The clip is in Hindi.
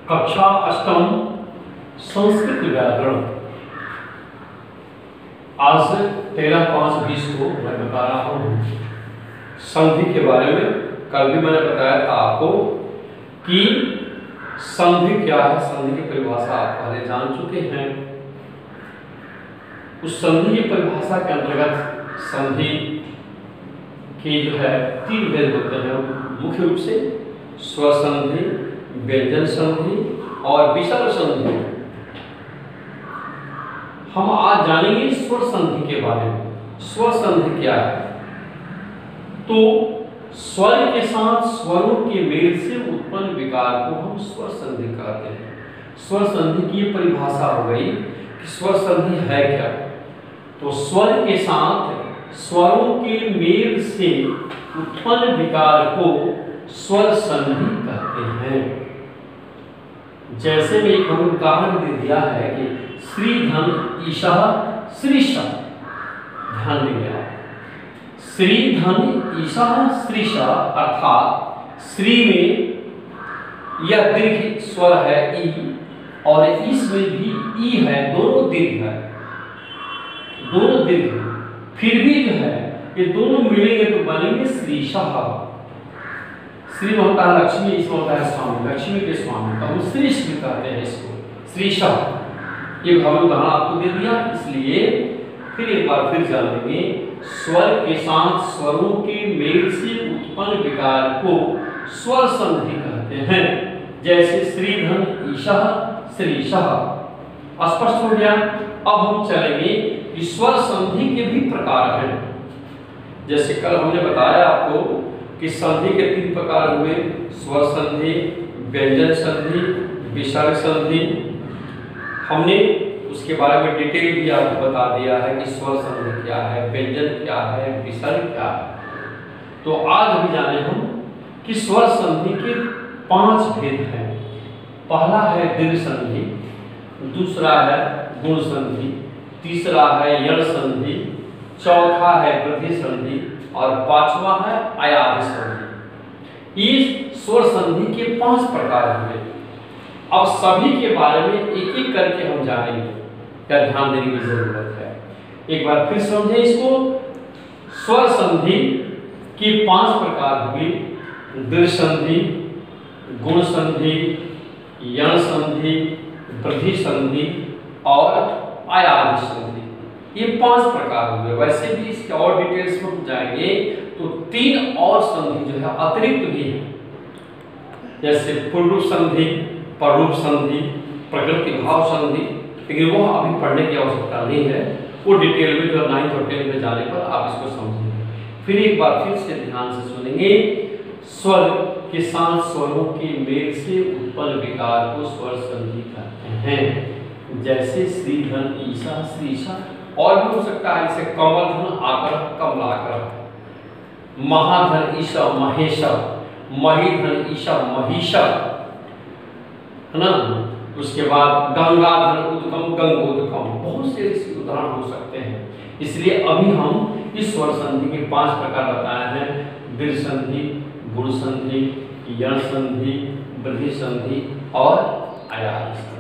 कक्षा अष्टम संस्कृत व्याकरण। आज 13/5/20 को मैं बता रहा हूँ संधि के बारे में। कल भी मैंने बताया था आपको कि संधि क्या है, संधि की परिभाषा आप पहले जान चुके हैं। उस संधि की परिभाषा के अंतर्गत संधि के जो है 3 भेद होते हैं मुख्य रूप से, स्वर संधि, व्यंजन संधि और विसर्ग संधि। हम आज जानेंगे स्वर संधि के बारे में। स्वर संधि क्या है? तो स्वर के साथ स्वरों के मेल से उत्पन्न विकार को हम स्वर संधि कहते हैं। स्वर संधि की परिभाषा हो गई कि स्वर संधि है क्या। तो स्वर के साथ स्वरों के मेल से उत्पन्न विकार को स्वर संधि कहते हैं। जैसे में एक हमने उदाहरण दे दिया है कि श्री धन ईशा श्रीशा। ध्यान देंगे आप, श्री धन ईशा श्रीशा अर्थात श्री में यह दीर्घ स्वर है ई और इसमें भी ई है, दोनों दीर्घ है, दोनों दीर्घ। फिर भी जो है ये दोनों मिलेंगे तो बनेंगे श्रीशा। श्री होता है लक्ष्मी, इसमें होता है स्वामी, लक्ष्मी के स्वामी, तो हम श्री श्री कहते हैं इसको, श्रीशा। ये हमने उदाहरण आपको दे दिया, इसलिए फिर एक बार फिर जान लेंगे। स्वर के साथ स्वरों के मेल से उत्पन्न विकार को स्वर संधि कहते हैं। जैसे श्रीधन ईशा श्रीशा। स्पष्ट हो गया। अब हम चलेंगे कि स्वर संधि के भी प्रकार हैं। जैसे कल हमने बताया आपको कि संधि के 3 प्रकार हुए, स्वर संधि, व्यंजन संधि, विसर्ग संधि। हमने उसके बारे में डिटेल भी आपको बता दिया है कि स्वर संधि क्या है, व्यंजन क्या है, विसर्ग क्या है। तो आज भी जाने हम कि स्वर संधि के 5 भेद हैं। पहला है दीर्घ संधि, दूसरा है गुण संधि, तीसरा है यण संधि, चौथा है वृद्धि संधि और 5वां है अयाद संधि। इस स्वर संधि के 5 प्रकार हुए। अब सभी के बारे में एक एक करके हम जानेंगे, क्या ध्यान देने की जरूरत है। एक बार फिर समझें इसको। स्वर संधि की 5 प्रकार हुई, दीर्घ संधि, गुण संधि, यण संधि, वृद्धि संधि और अयाद संधि। ये 5 प्रकार हुए। वैसे भी इसके और डिटेल्स में जाएंगे तो 3 और संधि जो है अतिरिक्त भी है, जैसे पुनरुप संधि, पररूप संधि, प्रकृति भाव संधि। लेकिन वो अभी पढ़ने की आवश्यकता नहीं है, वो डिटेल में जो 9th और 10th में जाने पर आप इसको समझेंगे। फिर एक बार फिर से ध्यान से सुनेंगे। स्वर के साथ स्वरों के मेल से उत्पन्न विकार को स्वर संधि कहते हैं। जैसे श्रीधन ईशा श्रीशा, और भी हो सकता है जैसे कमल धन आकर कमलाकर, महाधन ईशा महेशा, महीधन ईशा महिषा, है ना। उसके बाद गंगाधर उद्गम गंगोदकम। बहुत से उदाहरण हो सकते हैं। इसलिए अभी हम इस स्वर संधि के 5 प्रकार बताए हैं, दीर्घ संधि, गुण संधि, यण संधि, वृद्धि संधि और अयाद संधि।